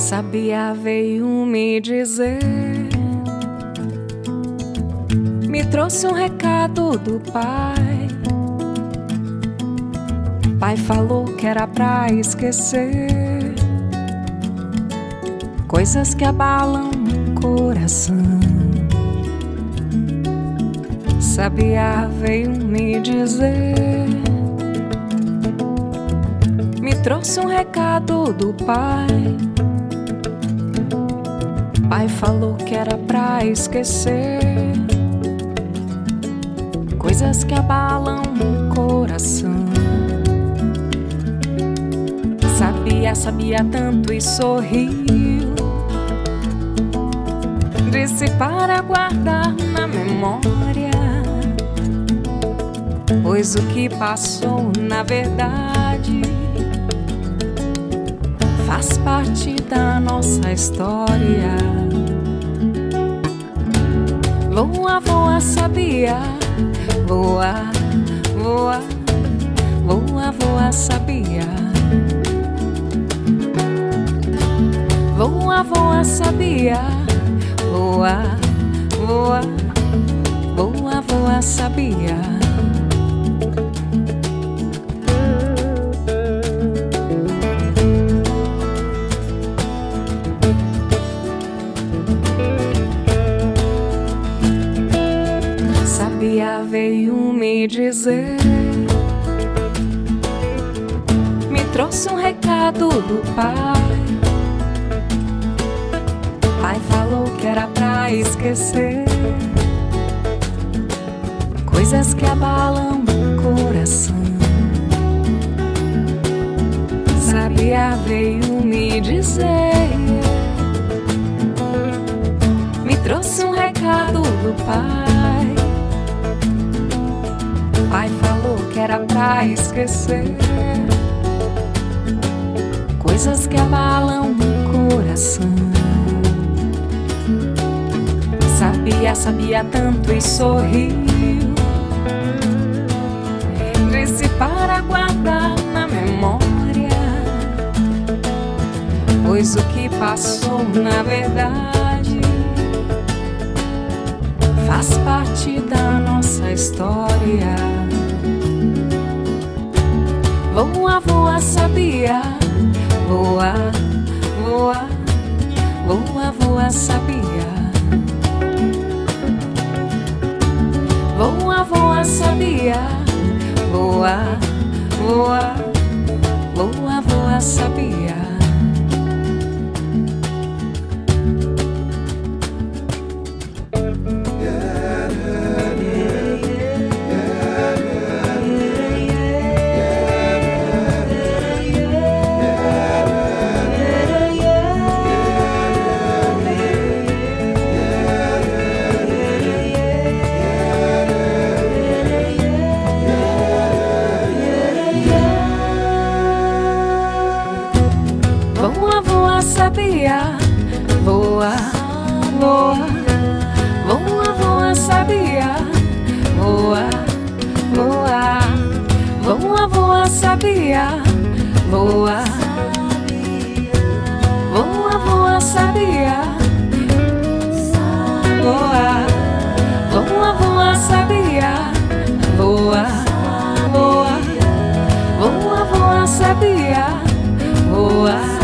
Sabia veio me dizer, me trouxe um recado do pai. Pai falou que era pra esquecer coisas que abalam o coração. Sabia veio me dizer, me trouxe um recado do pai. Pai falou que era pra esquecer coisas que abalam o coração. Sabia tanto e sorriu. Disse para guardar na memória, pois o que passou na verdade faz parte da nossa história. Voa, voa, sabia. Voa, voa, voa, voa, sabia. Voa, voa, sabia. Voa, voa, voa, voa, sabia. Sabia veio me dizer, me trouxe um recado do pai. Pai falou que era pra esquecer coisas que abalam o coração. Sabia veio me dizer, me trouxe um recado do pai. Pai falou que era pra esquecer coisas que abalam o coração. Sabia tanto e sorriu. Disse para guardar na memória, pois o que passou na verdade faz parte da nossa história. Voa, voa, sabia. Voa, voa, voa, voa, sabia. Voa, voa, sabia. Voa, voa, voa, voa, sabia. Voa, voa, sabia. Voa, voa, voa, voa, sabia. Voa, voa, voa, voa, sabia. Voa, voa, voa, sabia. Voa, voa, voa, sabia. Voa, voa, voa, voa, sabia. Voa.